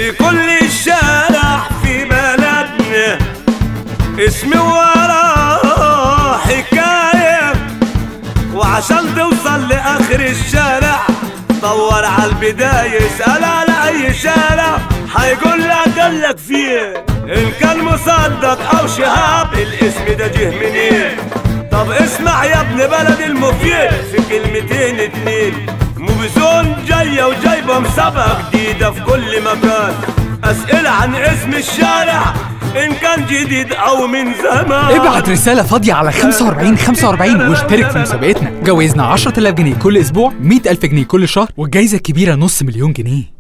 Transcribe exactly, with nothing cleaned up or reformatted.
في كل شارع في بلدنا اسمي وراه حكاية، وعشان توصل لآخر الشارع دور على البداية، اسأل على أي شارع هيقول لك دلك فيه، إن كان مصدق أو شهاب الاسم ده جه منين. طب اسمع يا ابن بلد المفيد في كلمتين اتنين، موبيزون جاية وجايبة مسابقة جديدة في كل مكان، أسئلة عن اسم الشارع إن كان جديد أو من زمان. ابعت رسالة فاضية على خمسة وأربعين خمسة وأربعين واشترك في مسابقتنا. جوائزنا عشرة آلاف جنيه كل أسبوع، مئة ألف جنيه كل شهر، والجايزة الكبيرة نص مليون جنيه.